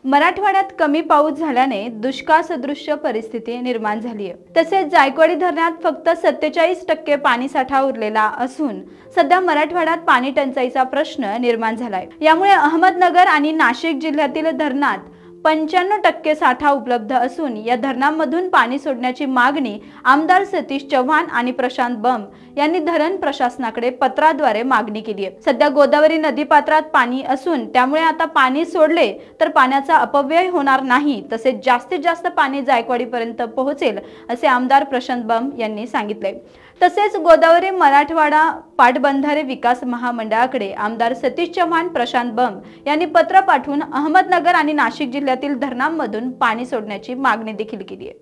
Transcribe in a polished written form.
मराठवाड्यात कमी पाऊस झाल्याने दुष्काळ सदृश्य परिस्थिती निर्माण झाली आहे। तसेच जायकवाडी धरणात फक्त 47% पाणीसाठा उरलेला असून सध्या मराठवाड्यात पाणी टंचाईचा प्रश्न निर्माण झालाय। यामुळे अहमदनगर आणि नाशिक जिल्ह्यातील धरणात 95% साठा उपलब्ध असून या धरणांमधून पाणी सोडण्याची मागणी आमदार सतीश चव्हाण आणि प्रशांत बंब यांनी धरण प्रशासनाकडे पत्राद्वारे मागणी केली आहे। सध्या गोदावरी नदीपात्रात पाणी असून त्यामुळे आता पाणी सोडले तर पाण्याचा अपव्यय होणार नाही, तसेच जास्तीत जास्त पाणी जायकवाडीपर्यंत पोहोचेल असे आमदार प्रशांत बंब यांनी सांगितले। तसेच गोदावरी मराठवाडा पाटबंधारे विकास महामंडळाकडे आमदार सतीश चव्हाण प्रशांत बंब यांनी पत्र पाठवून अहमदनगर आणि नाशिक जिल्ह्यातील धरणांमधून पाणी सोडण्याची मागणी देखील केली आहे।